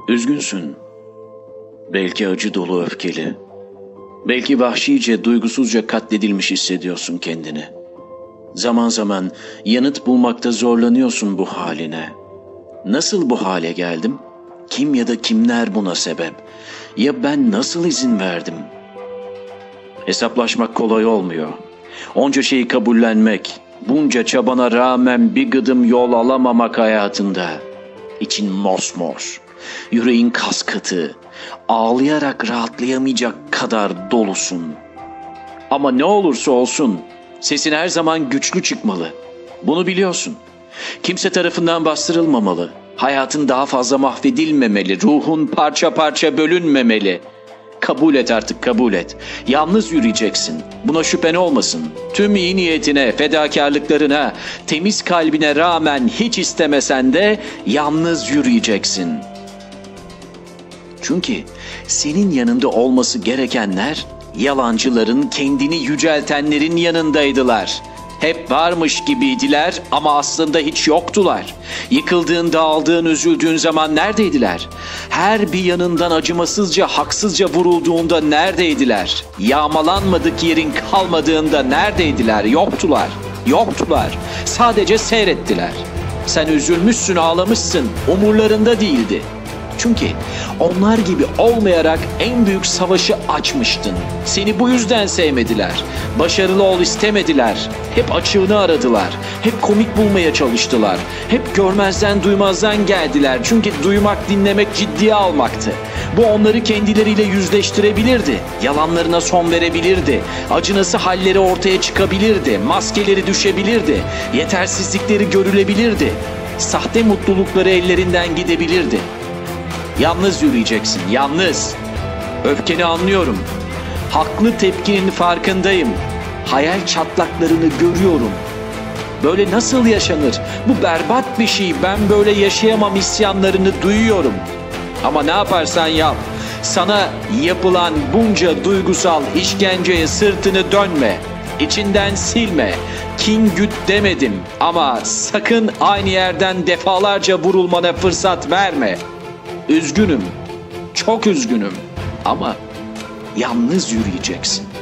Üzgünsün. Belki acı dolu öfkeli. Belki vahşice, duygusuzca katledilmiş hissediyorsun kendini. Zaman zaman yanıt bulmakta zorlanıyorsun bu haline. Nasıl bu hale geldim? Kim ya da kimler buna sebep? Ya ben nasıl izin verdim? Hesaplaşmak kolay olmuyor. Onca şeyi kabullenmek, bunca çabana rağmen bir gıdım yol alamamak hayatında. İçin mosmor, yüreğin kas katı, ağlayarak rahatlayamayacak kadar dolusun. Ama ne olursa olsun sesin her zaman güçlü çıkmalı. Bunu biliyorsun. Kimse tarafından bastırılmamalı. Hayatın daha fazla mahvedilmemeli. Ruhun parça parça bölünmemeli. Kabul et artık, kabul et. Yalnız yürüyeceksin. Buna şüphen olmasın. Tüm iyi niyetine, fedakarlıklarına, temiz kalbine rağmen hiç istemesen de yalnız yürüyeceksin. Çünkü senin yanında olması gerekenler yalancıların, kendini yüceltenlerin yanındaydılar. Hep varmış gibiydiler ama aslında hiç yoktular. Yıkıldığın, dağıldığın, üzüldüğün zaman neredeydiler? Her bir yanından acımasızca, haksızca vurulduğunda neredeydiler? Yağmalanmadık yerin kalmadığında neredeydiler? Yoktular. Yoktular. Sadece seyrettiler. Sen üzülmüşsün, ağlamışsın. Umurlarında değildi. Çünkü onlar gibi olmayarak en büyük savaşı açmıştın. Seni bu yüzden sevmediler. Başarılı ol istemediler. Hep açığını aradılar. Hep komik bulmaya çalıştılar. Hep görmezden duymazdan geldiler. Çünkü duymak, dinlemek ciddiye almaktı. Bu onları kendileriyle yüzleştirebilirdi. Yalanlarına son verebilirdi. Acınası halleri ortaya çıkabilirdi. Maskeleri düşebilirdi. Yetersizlikleri görülebilirdi. Sahte mutlulukları ellerinden gidebilirdi. Yalnız yürüyeceksin, yalnız. Öfkeni anlıyorum. Haklı tepkinin farkındayım. Hayal çatlaklarını görüyorum. Böyle nasıl yaşanır? Bu berbat bir şey. Ben böyle yaşayamam isyanlarını duyuyorum. Ama ne yaparsan yap. Sana yapılan bunca duygusal işkenceye sırtını dönme. İçinden silme. Kin güt demedim. Ama sakın aynı yerden defalarca vurulmana fırsat verme. Üzgünüm, çok üzgünüm ama yalnız yürüyeceksin.